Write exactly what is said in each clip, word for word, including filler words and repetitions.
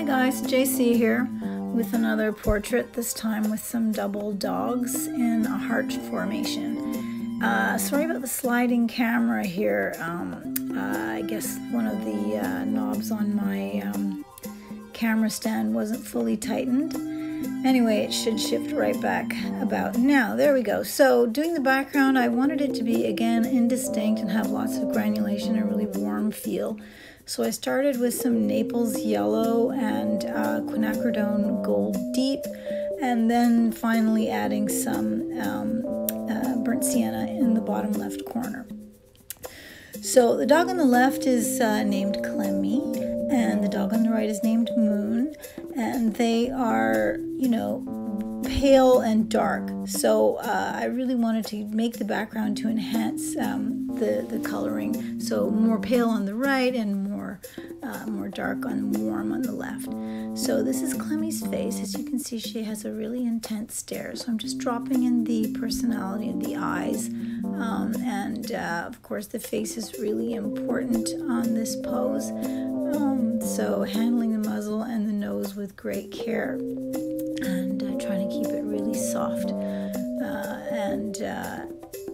Hi guys, J C here with another portrait, this time with some double dogs in a heart formation. Uh, sorry about the sliding camera here. Um, uh, I guess one of the uh, knobs on my um, camera stand wasn't fully tightened. Anyway, it should shift right back about now. There we go. So doing the background, I wanted it to be, again, indistinct and have lots of granulation and really warm feel. So I started with some Naples yellow and uh, quinacridone gold deep, and then finally adding some um, uh, burnt sienna in the bottom left corner. So the dog on the left is uh, named Clemmy, and the dog on the right is named Moon, and they are, you know, pale and dark. So uh, I really wanted to make the background to enhance um, the, the coloring. So more pale on the right and more, uh, more dark and warm on the left. So this is Clemmy's face. As you can see, she has a really intense stare. So I'm just dropping in the personality of the eyes. Um, and uh, of course the face is really important on this pose. Um, so handling the muzzle and the nose with great care. And uh, trying to keep it really soft. Uh, and uh,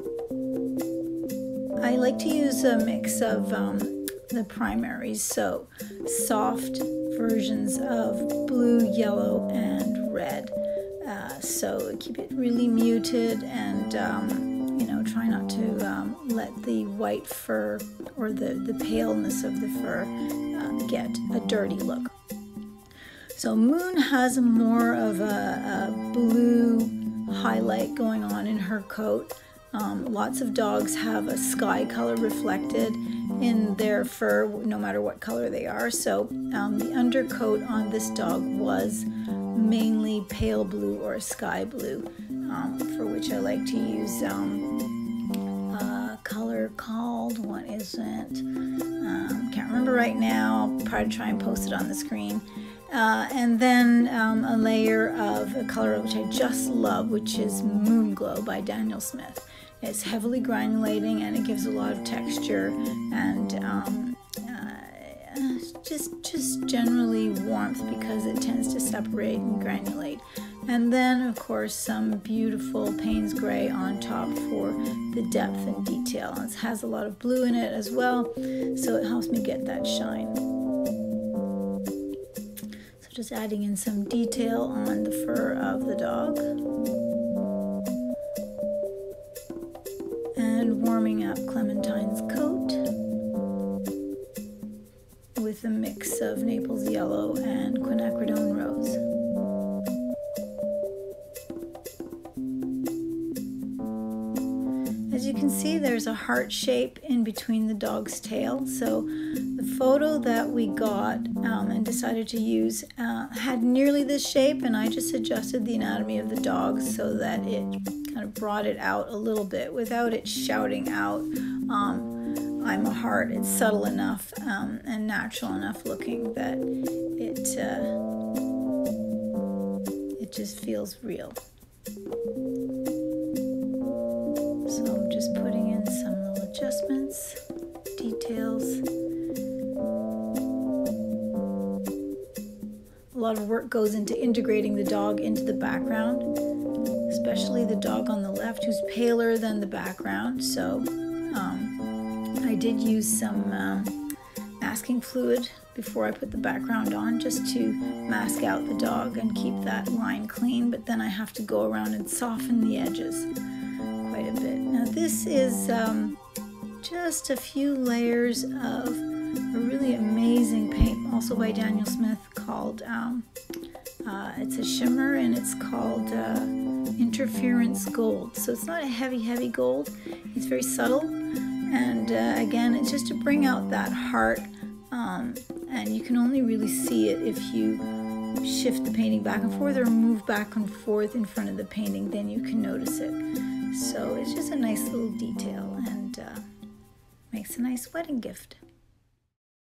I like to use a mix of um, the primaries, so soft versions of blue, yellow, and red. Uh, so keep it really muted and, um, you know, try not to um, let the white fur or the, the paleness of the fur uh, get a dirty look. So Moon has more of a, a blue highlight going on in her coat. Um, lots of dogs have a sky color reflected in their fur, no matter what color they are. So um, the undercoat on this dog was mainly pale blue or sky blue, um, for which I like to use um, a color called, what is it? Um, can't remember right now. I'll probably try and post it on the screen. Uh, and then um, a layer of a color which I just love, which is Moonglow by Daniel Smith. It's heavily granulating and it gives a lot of texture and um, uh, just, just generally warmth because it tends to separate and granulate. And then, of course, some beautiful Payne's gray on top for the depth and detail. It has a lot of blue in it as well, so it helps me get that shine. Just adding in some detail on the fur of the dog. And warming up Clementine's coat with a mix of Naples yellow and quinacridone rose. As you can see, there's a heart shape in between the dog's tail. So the photo that we got um, and decided to use uh, had nearly this shape, and I just adjusted the anatomy of the dog so that it kind of brought it out a little bit without it shouting out, um, I'm a heart. It's subtle enough um, and natural enough looking that it, uh, it just feels real. So I'm just putting in some little adjustments, details. A lot of work goes into integrating the dog into the background, especially the dog on the left who's paler than the background. So um, I did use some um, masking fluid before I put the background on, just to mask out the dog and keep that line clean, but then I have to go around and soften the edges quite a bit. Now this is um, just a few layers of a really amazing paint, also by Daniel Smith, called, um, uh, it's a shimmer and it's called uh, Interference Gold. So it's not a heavy, heavy gold. It's very subtle. And uh, again, it's just to bring out that heart. Um, and you can only really see it if you shift the painting back and forth or move back and forth in front of the painting, then you can notice it. So it's just a nice little detail and uh, makes a nice wedding gift.